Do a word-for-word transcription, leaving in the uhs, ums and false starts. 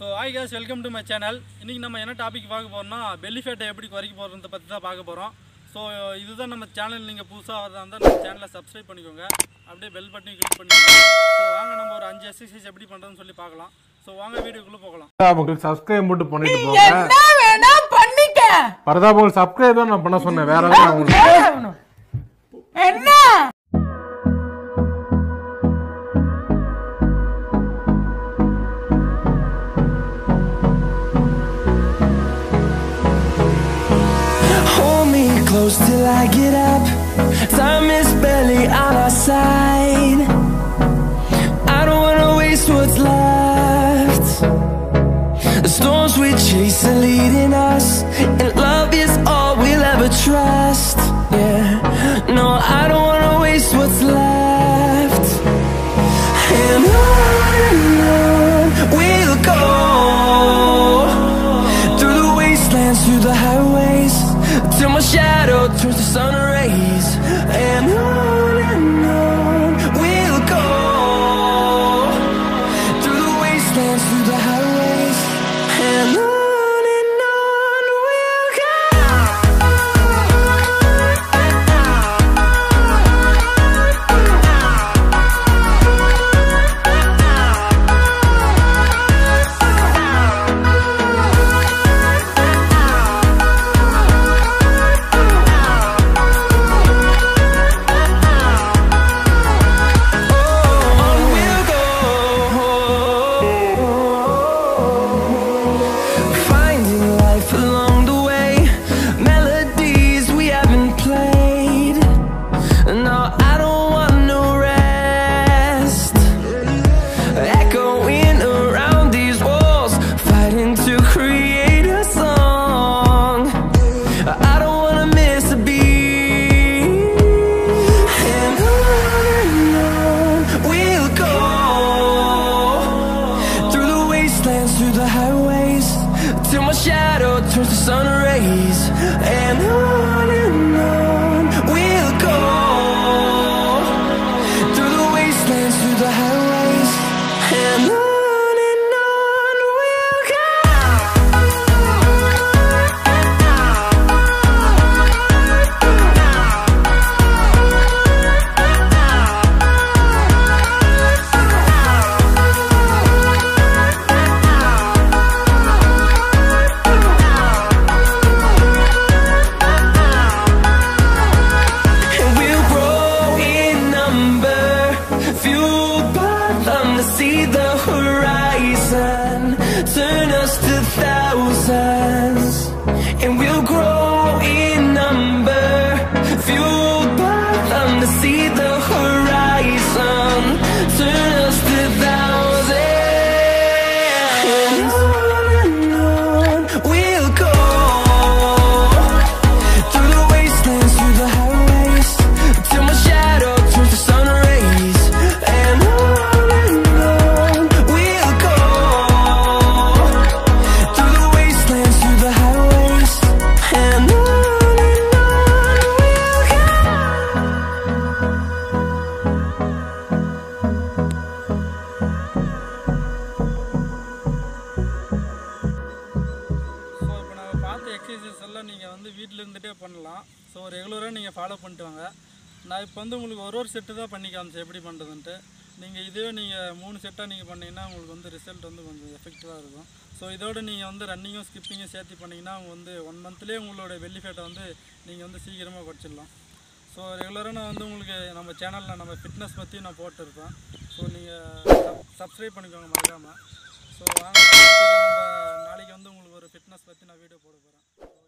So hi guys, welcome to my channel. இன்னைக்கு நம்ம என்ன டாபிக் பார்க்க போறோம்னா belly fat எப்படி குறைக்க போறத பத்தி தான் பார்க்க போறோம். So இதுதான் நம்ம சேனல், நீங்க புதுசா வரதா இருந்தா நம்ம சேனலை சப்ஸ்கிரைப் பண்ணிக்கோங்க. அப்படியே பெல் பட்டனை கிளிக் பண்ணிக்கோங்க. So வாங்க நம்ம ஒரு அஞ்சு எக்சர்சைஸ் எப்படி பண்றதுன்னு சொல்லி பார்க்கலாம். So வாங்க வீடியோக்குள்ள போகலாம். உங்களுக்கு சப்ஸ்கிரைப் மட்டும் பண்ணிட்டு போங்க. என்ன வேணா பண்ணிக்க. பரதாபோல் சப்ஸ்கிரைப் தான் நான் பண்ண சொன்னேன், வேற எதுவும் என்ன close till I get up. Time is barely on our side. I don't wanna waste what's left. The storms we chase are leading us, and love is all we'll ever trust. Yeah, no, I don't wanna waste what's left. And on and on we'll go, through the wastelands, through the highways, till my shadow turns to sun rays. And on and on we'll go, through the wastelands, through the highways, and on and on we'll go. Through the highways, till my shadow turns to sun rays. And on and on we'll go, through the wastelands, through the highways, and on and on we'll go. See the horizon, turn us to thousands, and we'll grow in number, fueled by them to see the horizon, turn us to thousands, and on and on we'll go, through the wastelands, through the highways, till my shadow turns to sun rays. And on exercise எல்லாம் நீங்கள் வந்து வீட்டில் இருந்துகிட்டே பண்ணலாம். So ரெகுலராக நீங்கள் follow பண்ணிட்டு வாங்க. நான் இப்போ வந்து உங்களுக்கு ஒரு ஒரு செட்டு தான் பண்ணி காமிச்சேன் எப்படி பண்ணுறதுன்ட்டு. நீங்கள் இதுவே நீங்கள் மூணு செட்டாக நீங்கள் பண்ணிங்கன்னா உங்களுக்கு வந்து ரிசல்ட் வந்து கொஞ்சம் எஃபெக்டிவாக இருக்கும். ஸோ இதோடு நீங்கள் வந்து ரன்னிங்கும் ஸ்கிப்பிங்கும் சேர்த்து பண்ணிங்கன்னா அவங்க வந்து ஒன் மந்த்லேயே உங்களோட பெல்லி ஃபேட்டை வந்து நீங்கள் வந்து சீக்கிரமாக குறைச்சிடலாம். ஸோ ரெகுலராக நான் வந்து உங்களுக்கு நம்ம சேனலில் நம்ம ஃபிட்னஸ் பற்றி நான் போட்டிருப்பேன். ஸோ நீங்கள் சப்ஸ்கிரைப் பண்ணிக்கோங்க மறக்காமல். ஸோ வாங்க, நம்ம நாளைக்கு வந்து உங்களுக்கு ஒரு ஃபிட்னஸ் பற்றி நான் வீடியோ போட போகிறேன்.